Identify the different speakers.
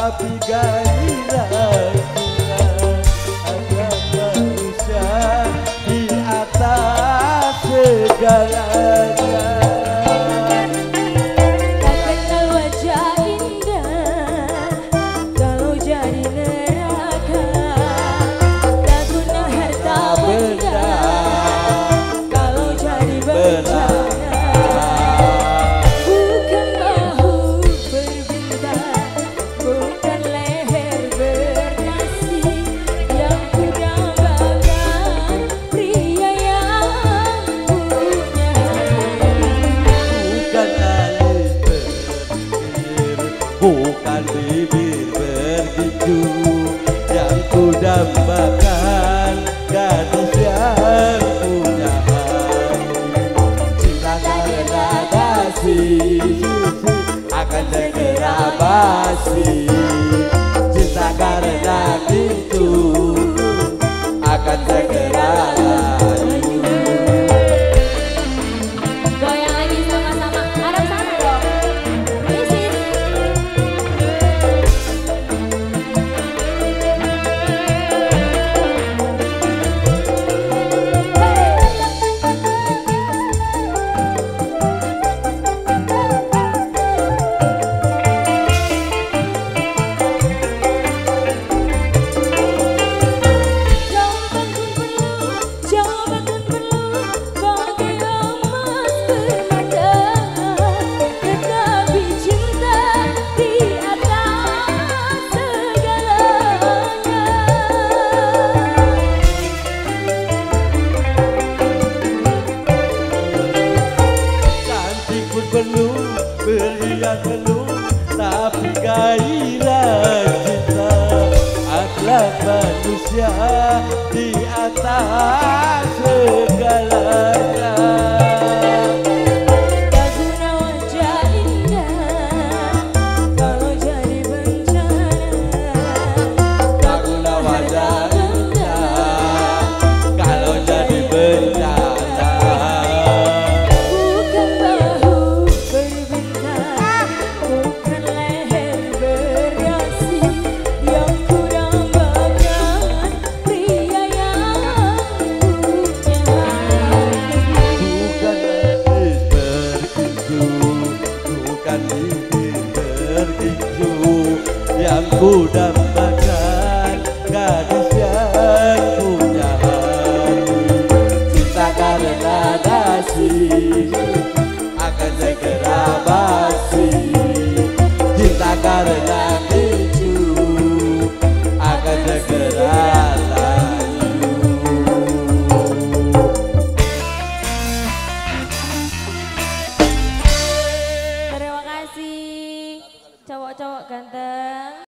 Speaker 1: tapi gairah cinta ada manusia di atas segalanya.
Speaker 2: Tak kenal wajah indah kalau jadi neraka, tak guna harta benda kalau jadi bencana. Bukan bahu berbintang, bukan leher bernasi yang kudambakan pria yang punya
Speaker 1: Bukan alis berpikir, bukan bibir bergitu yang kudambakan gadis yang punya hati. Cinta karena kasih akan segera basi. Cinta karena itu akan segera layu.
Speaker 2: goyang lagi sama-sama, harap sana dong. Isis. Jawaban pun perlu bagai emas bermata, tetapi cinta di atas segalanya.
Speaker 1: Cantik pun perlu, berlian perlu, tapi gairah cinta akhlak manusia di atas segalanya.
Speaker 2: Tak guna wajah indah kalau jadi bencana,
Speaker 1: Tak guna wajah indah kalau jadi bencana.
Speaker 2: bukan bahu berbintang, bukan leher berdasi yang kudambakan pria yang punya hati.
Speaker 1: Bukan alis berkincu, bukan bibir berkincu yang kudambakan gadis yang punya hati. Cinta karena dasi akan segera basi. Cinta karena picu akan segera layu.
Speaker 2: Terima kasih cowok-cowok ganteng.